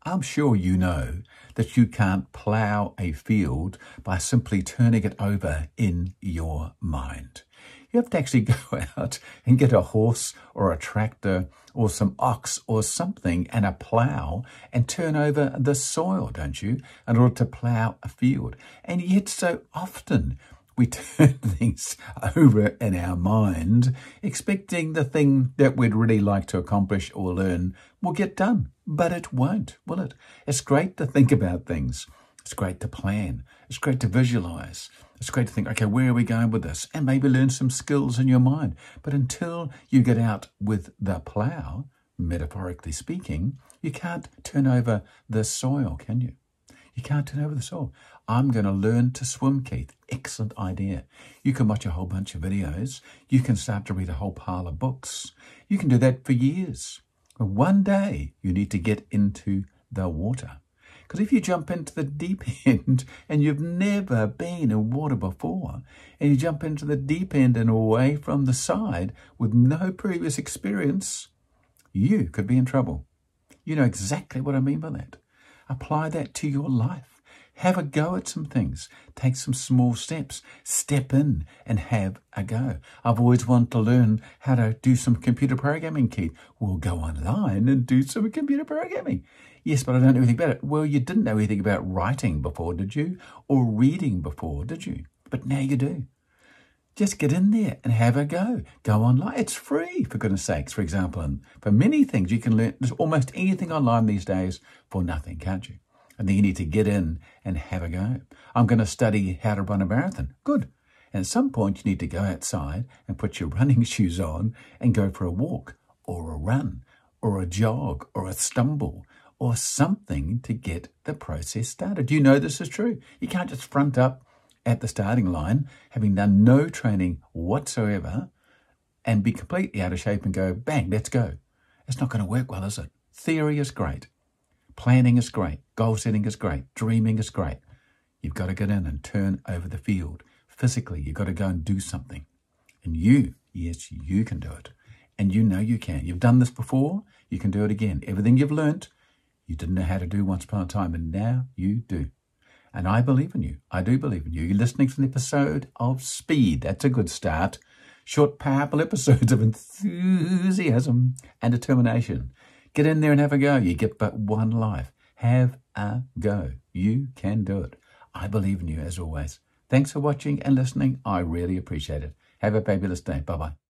I'm sure you know that you can't plough a field by simply turning it over in your mind. You have to actually go out and get a horse or a tractor or some ox or something and a plough and turn over the soil, don't you, in order to plough a field. And yet so often we turn things over in our mind, expecting the thing that we'd really like to accomplish or learn will get done. But it won't, will it? It's great to think about things. It's great to plan. It's great to visualize. It's great to think, okay, where are we going with this? And maybe learn some skills in your mind. But until you get out with the plough, metaphorically speaking, you can't turn over the soil, can you? You can't turn over the soil. I'm going to learn to swim, Keith. Excellent idea. You can watch a whole bunch of videos. You can start to read a whole pile of books. You can do that for years. But one day you need to get into the water. Because if you jump into the deep end and you've never been in water before, and you jump into the deep end and away from the side with no previous experience, you could be in trouble. You know exactly what I mean by that. Apply that to your life. Have a go at some things. Take some small steps. Step in and have a go. I've always wanted to learn how to do some computer programming, Keith. We'll go online and do some computer programming. Yes, but I don't know anything about it. Well, you didn't know anything about writing before, did you? Or reading before, did you? But now you do. Just get in there and have a go. Go online. It's free, for goodness sakes, for example. And for many things, you can learn almost anything online these days for nothing, can't you? And then you need to get in and have a go. I'm going to study how to run a marathon. Good. And at some point, you need to go outside and put your running shoes on and go for a walk or a run or a jog or a stumble or something to get the process started. You know this is true. You can't just front up at the starting line, having done no training whatsoever, and be completely out of shape and go, bang, let's go. It's not going to work well, is it? Theory is great. Planning is great. Goal setting is great. Dreaming is great. You've got to get in and turn over the field. Physically, you've got to go and do something. And you, yes, you can do it. And you know you can. You've done this before. You can do it again. Everything you've learnt, you didn't know how to do once upon a time, and now you do. And I believe in you. I do believe in you. You're listening to an episode of Speed. That's a good start. Short, powerful episodes of enthusiasm and determination. Get in there and have a go. You get but one life. Have a go. You can do it. I believe in you as always. Thanks for watching and listening. I really appreciate it. Have a fabulous day. Bye-bye.